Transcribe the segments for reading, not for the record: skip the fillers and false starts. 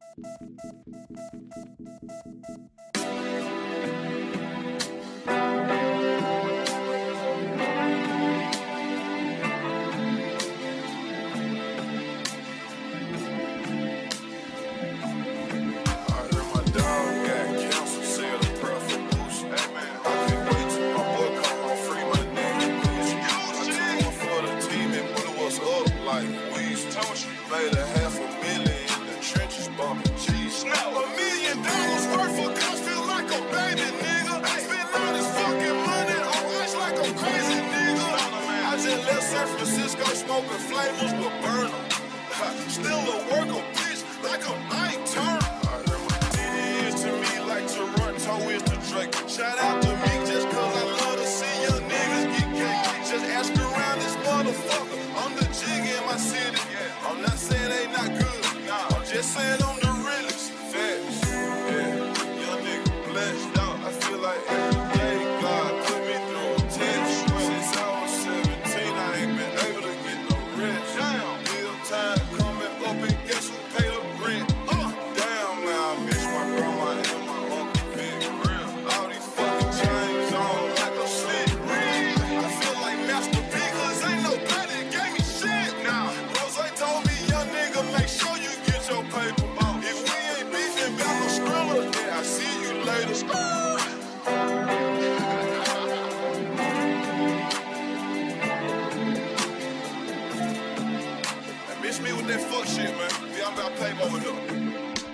Made $500,000 in the trenches bumping G's. $1 million worth of guns feel like a baby, nigga. Spend all this fucking money on ice like I'm crazy, nigga. I just left San Francisco smoking flavors with Burner. Still a worker, bitch, like I'm Ike Turner. TD is to me like Toronto is to Drake. Shout out to me just cause I love to see young niggas get cake. Just ask around this motherfucker. I'm the jig in my city. I'm not saying they not good. I'm just saying I'm the realest. Facts. Yeah. Young nigga blessed out. I feel like every day God put me through a test. Since I was 17, I ain't been able to get no rest. Damn. Bill time coming up and guess who paid the rent? Damn, now I miss my grandma and my uncle Big Real. All these fucking chains on like a slick ring. I feel like Master P cause ain't nobody gave me shit. Now, Rose told me, young nigga, make sure you get your paper. If we ain't beefing about no Skrilla, yeah, I see you later. Miss me with that fuck shit, man. Yeah, I'm about paper over here.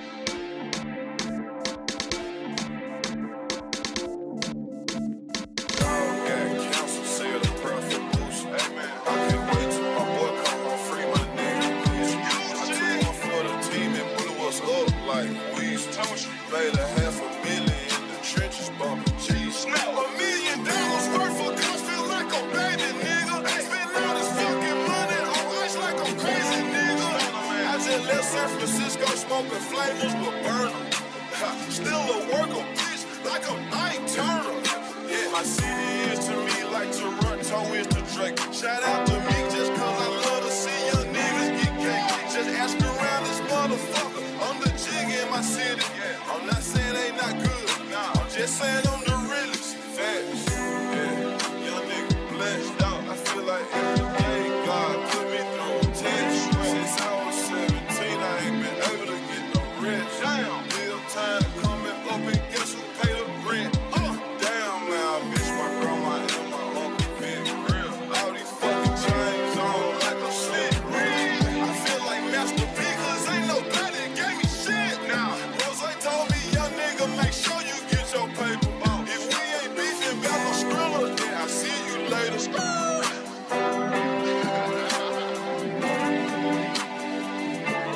Like weeds, made $500,000 in the trenches bumping G's. $1 million worth of guns feel like a baby, nigga. Spend all this fucking money on ice like I'm crazy, nigga. I just left San Francisco smoking flavors with Burner. Still a worker, bitch, like I'm Ike Turner. Yeah, my city is to me like Toronto is to Drake. Shout out to me just cause I love to see young niggas get cake. Just ask around this motherfucker. I'm the jig in my city. I'm not saying they not good. I'm just saying I'm the realest. Facts. Yeah. Young nigga blessed out. I feel like every day God put me through a test. Since I was 17, I ain't been able to get no rest. Damn. Bill time coming up and guess who paid the rent? Damn, now I miss my grandma and my uncle Big Real. All these fucking chains on like a slick ring. I feel like Master P cause ain't nobody gave me shit. Now, Rose told me, young nigga, make sure you get your paper. If we ain't beefing about no Skrilla, yeah, I see you later.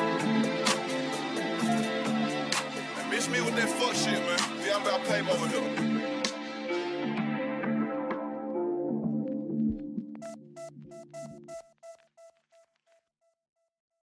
Miss me with that fuck shit, man. Yeah, I'm about paper over here.